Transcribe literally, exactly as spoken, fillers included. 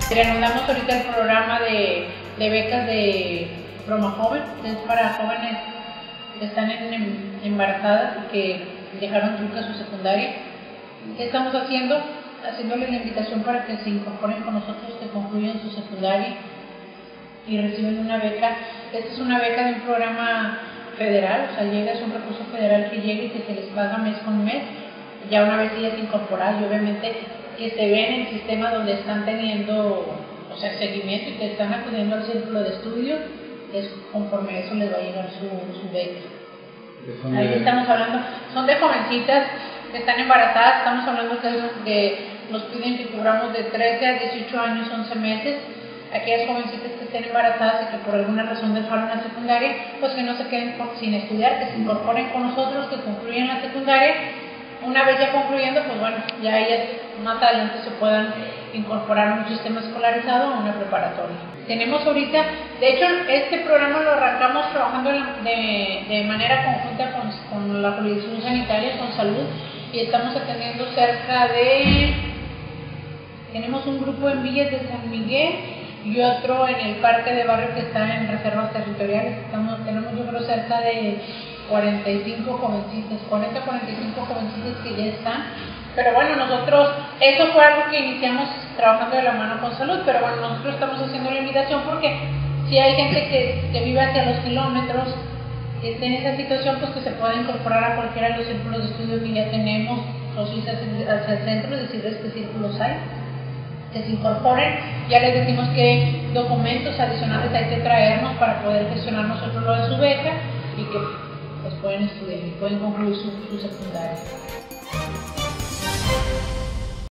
Reanudamos ahorita el programa de, de becas de Proma Joven, que es para jóvenes que están en, en, embarazadas y que dejaron truca su secundaria. ¿Qué estamos haciendo? Haciéndoles la invitación para que se incorporen con nosotros, que concluyan su secundaria y reciben una beca. Esta es una beca de un programa federal, o sea, llega, es un recurso federal que llega y que se les paga mes con mes, ya una vez ellas incorporadas, y obviamente que se ven en el sistema donde están teniendo, o sea, seguimiento y que están acudiendo al círculo de estudio, es conforme a eso les va a llegar su, su beca. Ahí estamos hablando, son de jovencitas que están embarazadas, estamos hablando de, de nos piden que cubramos de trece a dieciocho años, once meses, aquellas jovencitas que estén embarazadas y que por alguna razón dejaron la secundaria, pues que no se queden por, sin estudiar, que se incorporen con nosotros, que concluyan la secundaria. Una vez ya concluyendo, pues bueno, ya ellas más adelante se puedan incorporar a un sistema escolarizado o a una preparatoria. Tenemos ahorita, de hecho, este programa lo arrancamos trabajando de, de manera conjunta con, con la Jurisdicción Sanitaria, con Salud, y estamos atendiendo cerca de, tenemos un grupo en Villas de San Miguel y otro en el parque de barrio que está en reservas territoriales. Estamos, tenemos yo creo cerca de cuarenta y cinco jovencitas, cuarenta a cuarenta y cinco jovencitas que ya están. Pero bueno, nosotros, eso fue algo que iniciamos trabajando de la mano con Salud, pero bueno, nosotros estamos haciendo la invitación porque si hay gente que, que vive hacia los kilómetros, que esté en esa situación, pues que se pueda incorporar a cualquiera de los círculos de estudio que ya tenemos, o si es hacia el centro, decirles qué círculos hay, que se incorporen. Ya les decimos qué documentos adicionales hay que traernos para poder gestionar nosotros lo de su beca y que pues pueden estudiar y pueden concluir su, su secundaria.